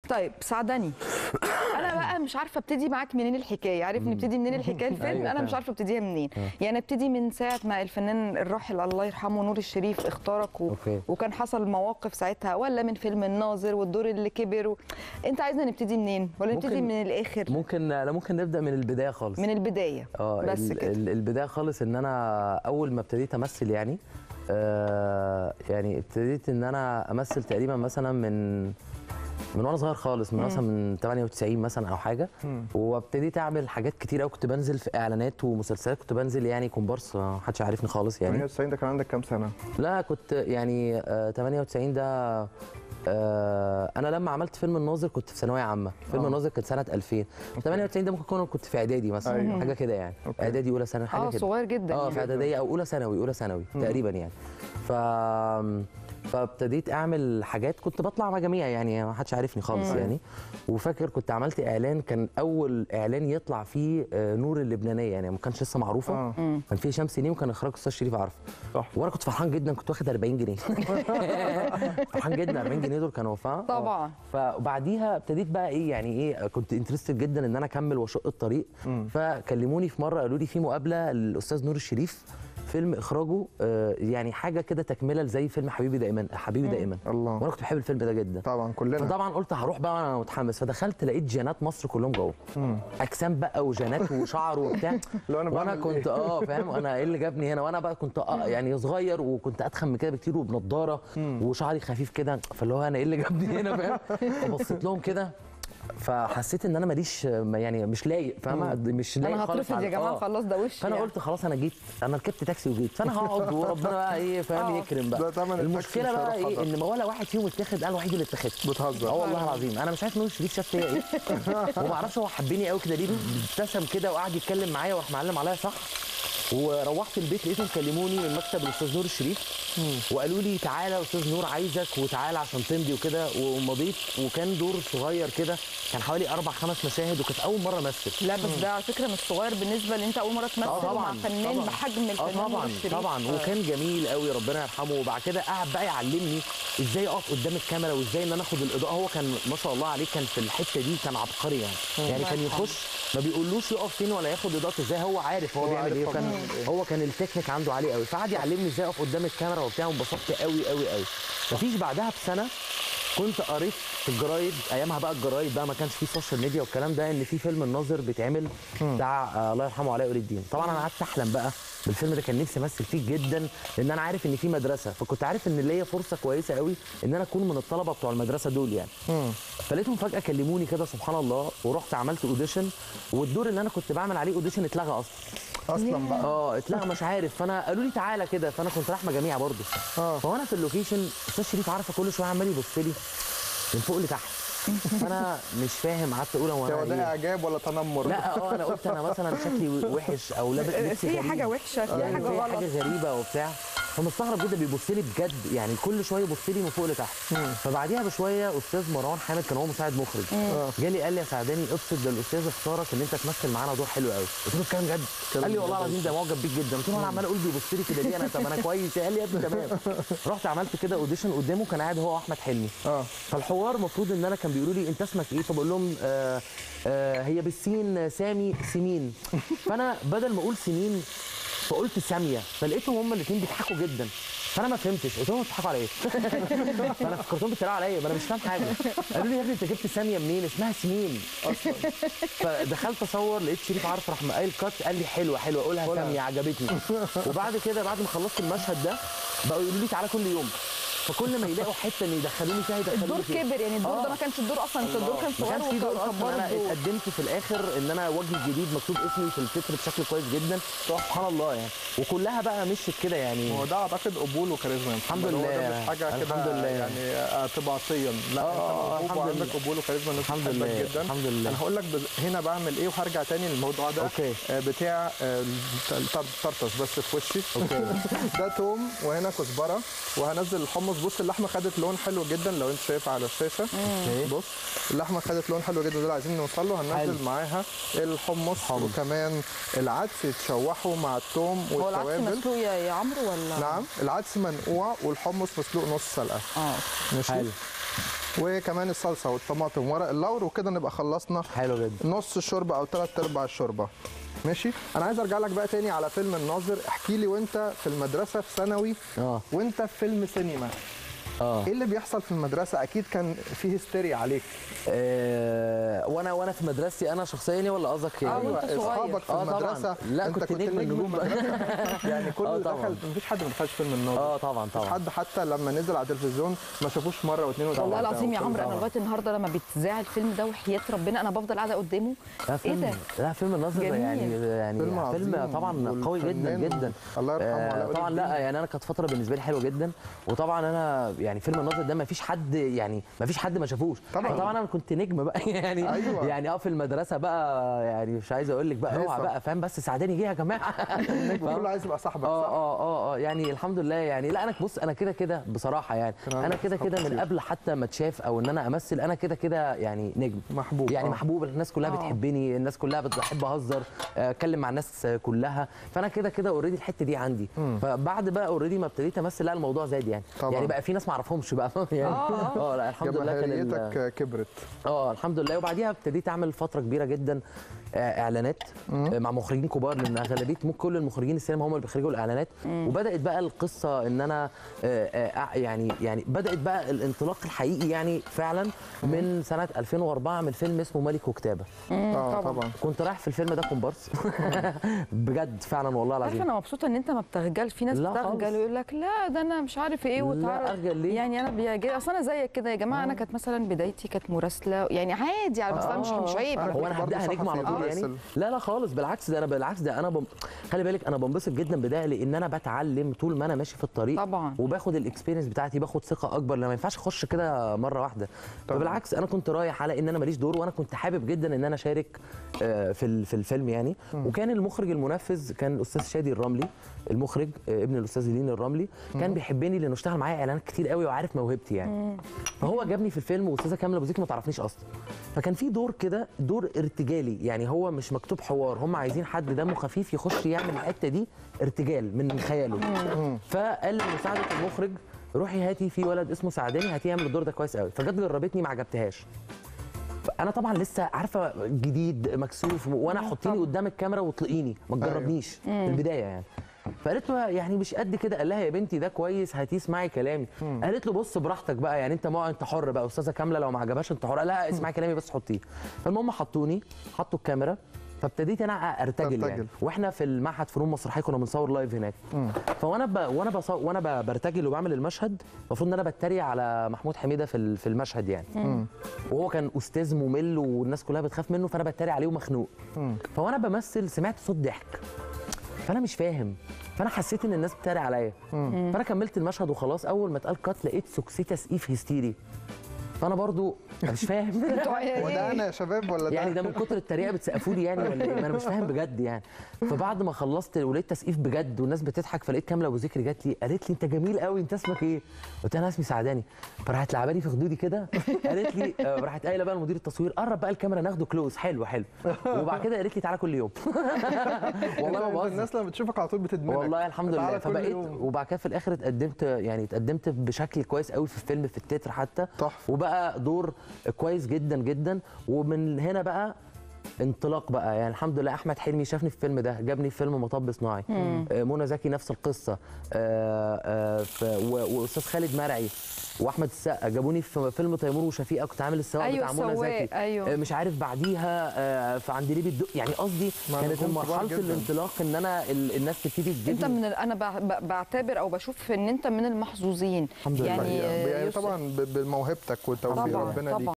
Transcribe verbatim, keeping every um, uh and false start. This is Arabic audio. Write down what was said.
طيب ساعدني. انا بقى مش عارفه ابتدي معاك منين الحكايه، عارف نبتدي منين الحكايه الفيلم؟ أيوة انا مش عارفه ابتديها منين. يعني ابتدي من ساعه ما الفنان الراحل الله يرحمه نور الشريف اختارك و... وكان حصل مواقف ساعتها، ولا من فيلم الناظر والدور اللي كبر و... انت عايزنا نبتدي منين ولا نبتدي من الاخر؟ ممكن لا ممكن نبدا من البدايه خالص. من البدايه اه بس كده. البدايه خالص ان انا اول ما ابتديت امثل يعني آه يعني ابتديت ان انا امثل تقريبا مثلا من من وانا صغير خالص، من مثلا من ثمانية وتسعين مثلا او حاجه. وابتديت اعمل حاجات كتير قوي، كنت بنزل في اعلانات ومسلسلات، كنت بنزل يعني كومبارس، ما حدش عارفني خالص يعني. ثمانية وتسعين ده كان عندك كام سنه؟ لا كنت يعني آه ثمانية وتسعين ده آه انا لما عملت فيلم الناظر كنت في ثانويه عامه. فيلم أوه. الناظر كان سنه ألفين. ثمانية وتسعين ده ممكن اكون كنت في اعدادي مثلا. أيوه. حاجه كده يعني. أوكي. اعدادي اولى ثانوي حاجه اه كده. صغير جدا. اه في اعداديه او اولى ثانوي، اولى ثانوي تقريبا يعني. ف فابتديت اعمل حاجات، كنت بطلع مجاميع يعني ما حدش عارفني خالص. مم. يعني وفاكر كنت عملت اعلان، كان اول اعلان يطلع فيه نور اللبنانيه يعني، ما كانش لسه معروفه. آه. كان فيه شمس نيم وكان اخراج استاذ شريف عرفة. صح. وانا كنت فرحان جدا، كنت واخد أربعين جنيه. فرحان جدا. أربعين جنيه دول كانوا وفاء طبعا. فبعديها ابتديت بقى ايه يعني ايه، كنت انترستد جدا ان انا اكمل واشق الطريق. مم. فكلموني في مره قالوا لي في مقابله للاستاذ نور الشريف، فيلم اخراجه آه يعني حاجه كده تكمله زي فيلم حبيبي دائما حبيبي مم. دائما. الله. وانا كنت بحب الفيلم ده جدا طبعا كلنا. فطبعا قلت هروح بقى وانا متحمس. فدخلت لقيت جينات مصر كلهم جوه، اجسام بقى وجينات وشعر وبتاع. وانا كنت اه فاهم انا ايه اللي جابني هنا، وانا بقى كنت آه يعني صغير وكنت اتخن من كده بكتير وبنضاره وشعري خفيف كده، فاللي هو انا ايه اللي جابني هنا فاهم. فبصيت لهم كده فحسيت ان انا ماليش يعني مش لايق فاهمه، مش لايق انا خالص. هترفض يا جماعه خلاص ده وش. فانا يعني. قلت خلاص انا جيت، انا ركبت تاكسي وجيت، فانا هقعد وربنا بقى ايه فاهم يكرم بقى. المشكله بقى ايه ان ما ولا واحد فيهم اتاخد، انا الوحيد اللي اتاخدت. بتهزر؟ اه والله العظيم انا مش عارف نور الشريف شاف فيا ايه وما اعرفش هو حبني قوي كده ليه، ابتسم كده وقعد يتكلم معايا وراح معلم عليا صح. وروحت البيت لقيتهم كلموني من مكتب الاستاذ نور الشريف وقالوا لي تعالى يا استاذ نور عايزك وتعالى عشان تمضي وكده. ومضيت وكان دور صغير كده، كان حوالي اربع خمس مشاهد وكانت اول مره امثل. لا بس ده على فكره مش صغير بالنسبه ان انت اول مره تمثل آه مع فنان طبعًا. بحجم الفنان اه طبعا طبعا ف... وكان جميل قوي ربنا يرحمه. وبعد كده قعد بقى يعلمني ازاي اقف قدام الكاميرا وازاي ان انا اخد الاضاءه. هو كان ما شاء الله عليه كان في الحته دي كان عبقري يعني. مم. يعني كان يخش ما بيقولوش يقف فين ولا ياخد اضاءته ازاي، هو عارف هو بيعمل ايه. وكان هو كان التكنيك عنده عالي قوي، فقعد يعلمني ازاي اقف قدام الكاميرا وبتاع، وانبسطت قوي قوي قوي. مفيش بعدها بسنه كنت قريت في الجرايد، ايامها بقى الجرايد بقى ما كانش فيه سوشيال ميديا والكلام ده، ان في فيلم الناظر بيتعمل بتاع آه الله يرحمه علاء ولي الدين. طبعا انا قعدت احلم بقى بالفيلم ده، كان نفسي امثل فيه جدا لان انا عارف ان في مدرسه، فكنت عارف ان ليا فرصه كويسه قوي ان انا اكون من الطلبه بتوع المدرسه دول يعني. فلقيتهم فجاه كلموني كده سبحان الله، ورحت عملت اوديشن، والدور اللي انا كنت بعمل عليه اوديشن اتلغى اصلا. اصلا بقى اه اتلغى مش عارف. فانا قالوا لي تعالى كده، فانا كنت رايح مجاميع برضه. اه فوانا في اللوكيشن استاذ شريف عارفه كل شويه عمال يبص لي من فوق لتحت. فانا مش فاهم، قعدت اقول هو انا ده اعجاب ولا تنمر؟ لا اه انا قلت انا مثلا شكلي وحش او لابس لبس في حاجه وحشه، في يعني حاجه غلط، حاجه غريبه وبتاع. فمستغرب جدا بيبص لي بجد يعني، كل شويه يبص لي من فوق لتحت. فبعديها بشويه استاذ مروان حامد كان هو مساعد مخرج جالي قال لي يا سعداني افصل ده الاستاذ اختارك ان انت تمثل معانا دور حلو قوي. قلت له الكلام جد؟ قال لي والله العظيم ده معجب بيك جدا. قلت له انا عمال اقول بيبص لي كده ليه، انا طب انا كويس. قال لي يا ابني تمام. رحت عملت كده اوديشن قدامه، كان قاعد هو واحمد حلمي. اه فالحوار المفروض ان انا كان بيقولوا لي انت اسمك ايه، فبقول لهم آه آه هي بالسين سامي سمين. فانا بدل ما اقول سمين فقلت ساميه، فلقيتهم هم الاثنين بيضحكوا جدا. فانا ما فهمتش، قلت لهم بتضحكوا على ايه؟ فانا فكرتهم بيتريقوا عليا، ما انا مش فاهم حاجه. قالوا لي يا ابني انت جبت ساميه منين؟ اسمها سمين اصلا. فدخلت اصور لقيت شريف عارف راح قايل كات، قال لي حلوه حلوه قولها ساميه عجبتني. وبعد كده بعد ما خلصت المشهد ده بقوا يقولوا لي تعالى كل يوم، فكل ما يلاقوا حته ان يدخلوني فيها يدخلوني الدور فيها. كبر يعني الدور آه. ده ما كانش الدور اصلا، انت الدور كان صغير وكبروا. انا اتقدمت في الاخر ان انا وجه جديد مكتوب اسمي في التتر بشكل كويس جدا سبحان الله يعني. وكلها بقى مشيت كده يعني. هو ده اعتقد قبول وكاريزما الحمد لله. هو ده مش حاجه كده الحمد لله يعني طباعتيا، لا آه انت موهوب وعندك قبول وكاريزما الناس بتحبك جدا. الحمد لله. انا هقول لك هنا بعمل ايه وهرجع تاني للموضوع ده. أوكي. بتاع الطرطش بس في وشي. اوكي. ده توم وهنا كزبره وهنزل الحمص. بص اللحمه خدت لون حلو جدا لو انت شايفها على الشاشه. مم. بص اللحمه خدت لون حلو جدا، دول عايزين نوصل له. هننزل حلو. معاها الحمص حمص. وكمان العدس يتشوحوا مع الثوم والتوابل. هو العدس مسلوق يا عمرو ولا؟ نعم العدس منقوع والحمص مسلوق نص سلقه. اه ماشي. حلو. وكمان الصلصه والطماطم وورق اللورا، وكده نبقى خلصنا حلو جدا نص الشوربه او ثلاث ارباع الشوربه. ماشي. انا عايز ارجع لك بقى تاني على فيلم الناظر. احكي لي وانت في المدرسه في ثانوي اه وانت في فيلم سينما، اه ايه اللي بيحصل في المدرسه؟ اكيد كان في هستيريا عليك. آه، وانا وانا في مدرستي انا شخصيا ولا قصدك آه، ايوه وأنت صغير. اصحابك في آه، طبعاً. المدرسه. لا، انت كنت نجم النجوم بقى. يعني كل آه، اللي طبعاً. دخل مفيش حد ما دخلش فيلم الناظر. اه طبعا مفيش طبعا حد حتى لما نزل على التلفزيون ما شافوش مره واثنين وثلاثه. والله العظيم يا وكل- عمرو انا لغايه النهارده لما بيتذاع الفيلم ده وحياه ربنا انا بفضل قاعده قدامه. لا ايه فيلم ده؟ لا فيلم الناظر جميل. يعني يعني فيلم فيلم, عظيم فيلم طبعا قوي جدا والفنان جدا. الله يرحمه آه علاء ولي طبعا لا الدين. يعني انا كانت فتره بالنسبه لي حلوه جدا، وطبعا انا يعني فيلم الناظر ده ما فيش حد يعني ما فيش حد ما شافوش. طبعاً. فطبعا انا كنت نجم بقى يعني أيوة. يعني اه في المدرسه بقى يعني مش عايز اقول لك بقى اوعى هيصة. بقى فاهم، بس سعداني جه يا جماعه. النجم كله عايز يبقى صاحبك اه صح؟ اه اه اه يعني الحمد لله يعني. لا انا بص انا كده كده بصراحه يعني كان انا عندك كده أصحاب كده من كتير. قبل حتى ما اتشاف او ان انا امثل انا كده كده يعني نجم محبوب يعني آه. محبوب. الناس كلها آه. بتحبني، الناس كلها بتحب اهزر اتكلم مع الناس كلها، فانا كده كده اوريدي الحته دي عندي. فبعد بقى اوريدي ما ابتديت امثل لا الموضوع زاد يعني. طبعاً. يعني بقى في ناس ما اعرفهمش بقى يعني آه. اه لا الحمد لله كان ال- جماهيريتك كبرت. اه الحمد لله. وبعديها ابتديت اعمل فتره كبيره جدا آه، اعلانات آه، مع مخرجين كبار، لان اغلبيه مو- كل المخرجين السينما هم اللي بيخرجوا الاعلانات. وبدات بقى القصه ان انا آه، آه، يعني يعني بدات بقى الانطلاق الحقيقي يعني فعلا من سنه ألفين وأربعة اعمل فيلم اسمه ملك وكتابه. اه طبعاً. طبعا. كنت رايح في الفيلم ده كومبارس بجد فعلا والله عارفه العظيم. انا مبسوطه ان انت ما بتخجلش. في ناس لا بتخجل خالص. ويقول لك لا ده انا مش عارف ايه لا، وتعرف. أخجل ليه؟ يعني انا بيجي اصل انا زيك كده يا جماعه. انا كانت مثلا بدايتي كانت مراسله يعني عادي على فكره مش مش عيب. أنا هو انا كنت برضه هبداها نجم على صحفي طول يعني؟ ومراسل. لا لا خالص بالعكس، ده انا بالعكس ده انا بم... خلي بالك انا بنبسط جدا بده لان انا بتعلم طول ما انا ماشي في الطريق طبعاً. وباخد الاكسبيرينس بتاعتي، باخد ثقه اكبر لما ما ينفعش اخش كده مره واحده. طبعاً. فبالعكس انا كنت رايح على ان انا ماليش دور، وانا كنت حابب جدا ان انا اشارك آه، في ال- في الفيلم يعني. وكان المخرج المنفذ كان الاستاذ شادي الرملي، المخرج آه، ابن الاستاذ لين الرملي، كان بيحبني لانه اشتغل معايا اعلانات كتير قوي وعارف موهبتي يعني. فهو جابني في الفيلم، واستاذه كامله ابو زيد ما تعرفنيش اصلا. فكان في دور كده دور ارتجالي يعني، هو مش مكتوب حوار، هم عايزين حد دمه خفيف يخش يعمل الحته دي ارتجال من خياله. فقال لمساعده المخرج روحي هاتي في ولد اسمه سعداني هاتيه يعمل الدور ده كويس قوي. فجت جربتني ما عجبتهاش. انا طبعا لسه عارفه جديد مكسوف، وانا حطيني قدام الكاميرا واطلقيني ما تجربنيش في البدايه يعني. فقالت له يعني مش قد كده. قال لها يا بنتي ده كويس هاتيه اسمعي كلامي. قالت له بص براحتك بقى يعني انت ما انت حر بقى استاذه كامله لو ما عجبهاش انت حر. لا اسمعي كلامي بس حطيه. فالمهم حطوني حطوا الكاميرا، فابتديت انا ارتجل يعني. ترتجل. واحنا في المعهد فنون مسرحيه كنا بنصور لايف هناك. فوانا ب... وانا بص... وانا ب... برتجل وبعمل المشهد المفروض ان انا بتريق على محمود حميده في ال- في المشهد يعني. وهو كان استاذ ممل والناس كلها بتخاف منه، فانا بتريق عليه ومخنوق. فوانا بمثل سمعت صوت ضحك، فانا مش فاهم، فانا حسيت ان الناس بتتريق عليا. فانا كملت المشهد وخلاص. اول ما اتقال كات لقيت سكسي تسقيف هستيري، فانا برضو مش فاهم. وده انا يا شباب ولا ده؟ يعني ده من كتر التريقه بتسقفوا لي يعني ولا ايه؟ ما انا مش فاهم بجد يعني. فبعد ما خلصت ولقيت تسقيف بجد والناس بتضحك، فلقيت كامله ابو ذكري جات لي قالت لي انت جميل قوي، انت اسمك ايه؟ قلت لها انا اسمي سعداني. فراحت لعباني في خدودي كده قالت لي آه، راحت قايله بقى لمدير التصوير قرب بقى الكاميرا ناخده كلوز حلو حلو. وبعد كده قالت لي تعالى كل يوم. والله ما أنت بهزر. الناس لما بتشوفك على طول بتدمنك. والله الحمد لله. تعالى كل فبقيت يوم. وبعد كده في الاخر اتقدمت يعني اتقدمت بشكل كويس قوي في الفيلم في التتر حتى. تحفة. وبقى دور كويس جدا جدا. ومن هنا بقى انطلاق بقى يعني الحمد لله. احمد حلمي شافني في الفيلم ده، جابني في فيلم مطب صناعي. آه، منى زكي نفس القصه. آه، آه، ف- و- واستاذ خالد مرعي واحمد السقا جابوني في فيلم تيمور وشفيقه، كنت عامل السواق أيوة بتاع منى السواق، زكي. أيوة. آه، مش عارف بعديها آه، في عندليب الدق يعني. قصدي ما كانت نجوم كبار مرحله جداً. الانطلاق ان انا ال- الناس تبتدي تجيبني. انت من ال... انا ب... ب... بعتبر او بشوف ان انت من المحظوظين. الحمد لله. يعني يعني يوسف- طبعا ب- بموهبتك وتوفيق طبعا ربنا ليك. طبعا